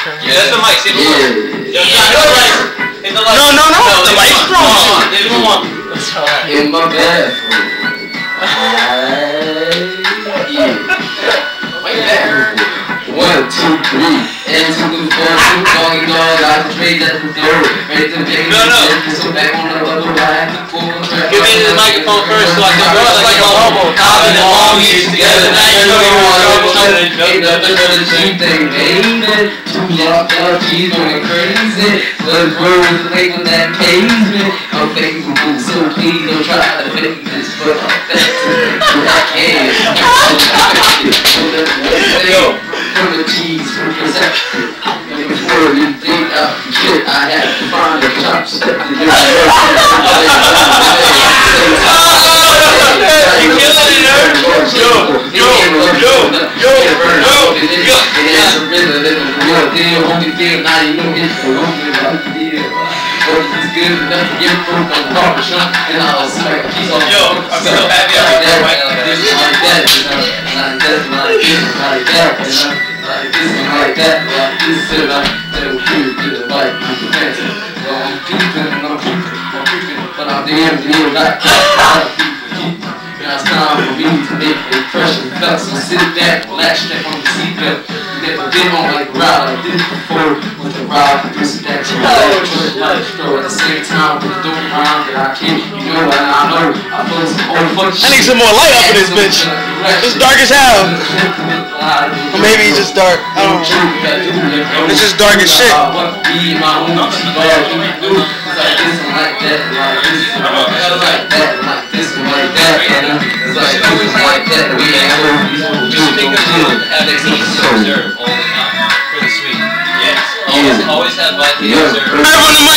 That's the mic. See the light. Hit the light. No. The light's strong. Give him one. That's alright. In my bathroom. Wait there. 1, 2, 3, and 2, 4, 2, going on, I can trade that for third. Ready to make so back on the other ride. Give me the microphone first so I can go like a bubble. I've been long years together. Now you know you're on. Ain't nothing but a cheap thing, baby. 2 locked up, she's going crazy. But birds late with that pavement. I'm faithful, so please don't try to fake this. But I can't. Yo. From the cheese, from perception. Before you think out shit, I had to find a chopstick to do it. You killing it, nerd? Yo. Only feel now you know it's for it's good enough to get from the barbershop, and I was like, he's all yo, I'm so happy I did right like this, like that, like this, like this, like that, like this, like that, like this, and I tell you to the right, to the fancy. Well, I'm creeping, but I'm damn near right. Now it's time for me to make an impression. So sit back, relax, strap on the seatbelt. Never been on like a ride like this before. With the ride, this that you like at the same time with the dope rhyme that I can't. You know what I know. I feel some old fuck shit. I need some more light up in this bitch. It's dark as hell. Or maybe it's just dark. I don't know. It's just dark as shit. Always have like the reserve.